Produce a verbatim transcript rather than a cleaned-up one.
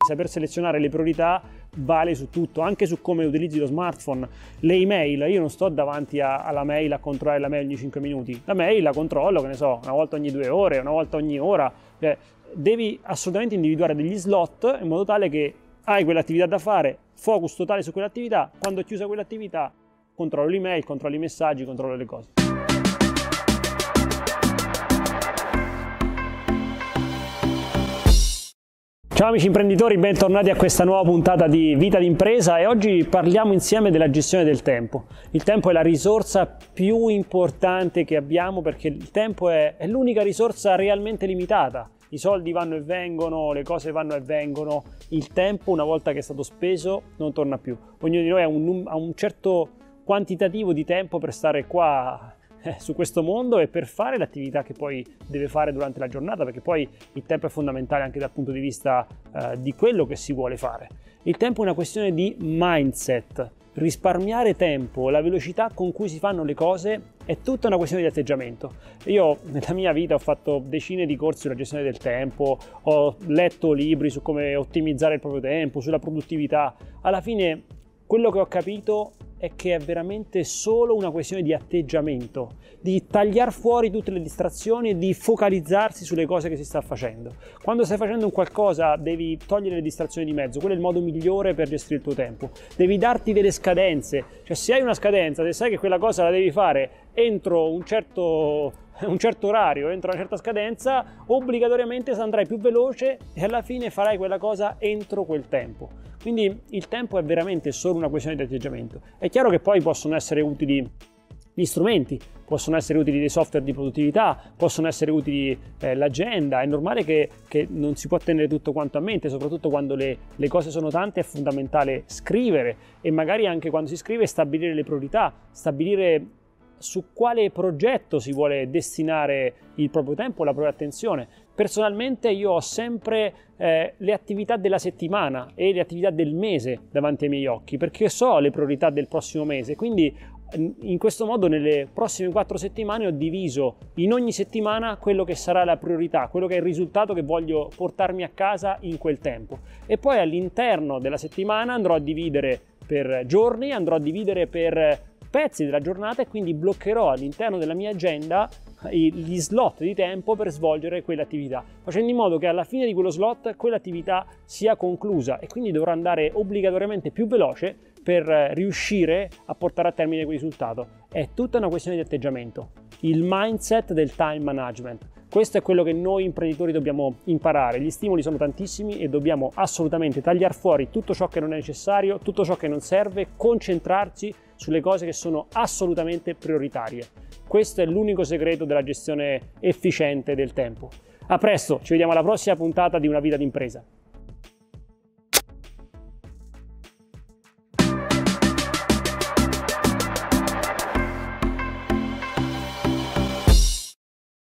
Saper selezionare le priorità vale su tutto, anche su come utilizzi lo smartphone. Le email, io non sto davanti a, alla mail a controllare la mail ogni cinque minuti, la mail la controllo, che ne so, una volta ogni due ore, una volta ogni ora. Cioè, devi assolutamente individuare degli slot in modo tale che hai quell'attività da fare, focus totale su quell'attività, quando è chiusa quell'attività controllo l'email, controllo i messaggi, controllo le cose. Ciao amici imprenditori, bentornati a questa nuova puntata di Vita d'Impresa e oggi parliamo insieme della gestione del tempo. Il tempo è la risorsa più importante che abbiamo perché il tempo è, è l'unica risorsa realmente limitata. I soldi vanno e vengono, le cose vanno e vengono, il tempo una volta che è stato speso non torna più. Ognuno di noi ha un, ha un certo quantitativo di tempo per stare qua su questo mondo e per fare l'attività che poi deve fare durante la giornata, perché poi il tempo è fondamentale anche dal punto di vista eh, di quello che si vuole fare. Il tempo è una questione di mindset. Risparmiare tempo, la velocità con cui si fanno le cose è tutta una questione di atteggiamento. Io nella mia vita ho fatto decine di corsi sulla gestione del tempo, ho letto libri su come ottimizzare il proprio tempo, sulla produttività. Alla fine quello che ho capito è che è veramente solo una questione di atteggiamento, di tagliare fuori tutte le distrazioni e di focalizzarsi sulle cose che si sta facendo. Quando stai facendo un qualcosa devi togliere le distrazioni di mezzo, quello è il modo migliore per gestire il tuo tempo. Devi darti delle scadenze, cioè se hai una scadenza, se sai che quella cosa la devi fare entro un certo, un certo orario, entro una certa scadenza, obbligatoriamente andrai più veloce e alla fine farai quella cosa entro quel tempo. Quindi il tempo è veramente solo una questione di atteggiamento. È chiaro che poi possono essere utili gli strumenti, possono essere utili dei software di produttività, possono essere utili eh, l'agenda. È normale che, che non si può tenere tutto quanto a mente, soprattutto quando le, le cose sono tante è fondamentale scrivere e magari anche quando si scrive stabilire le priorità, stabilire su quale progetto si vuole destinare il proprio tempo, la propria attenzione. Personalmente io ho sempre eh, le attività della settimana e le attività del mese davanti ai miei occhi, perché so le priorità del prossimo mese, quindi in questo modo nelle prossime quattro settimane ho diviso in ogni settimana quello che sarà la priorità, quello che è il risultato che voglio portarmi a casa in quel tempo. E poi all'interno della settimana andrò a dividere per giorni, andrò a dividere per pezzi della giornata e quindi bloccherò all'interno della mia agenda gli slot di tempo per svolgere quell'attività, facendo in modo che alla fine di quello slot quell'attività sia conclusa e quindi dovrò andare obbligatoriamente più veloce per riuscire a portare a termine quel risultato. È tutta una questione di atteggiamento, il mindset del time management. Questo è quello che noi imprenditori dobbiamo imparare. Gli stimoli sono tantissimi e dobbiamo assolutamente tagliare fuori tutto ciò che non è necessario, tutto ciò che non serve, concentrarci sulle cose che sono assolutamente prioritarie. Questo è l'unico segreto della gestione efficiente del tempo. A presto, ci vediamo alla prossima puntata di Una Vita d'Impresa.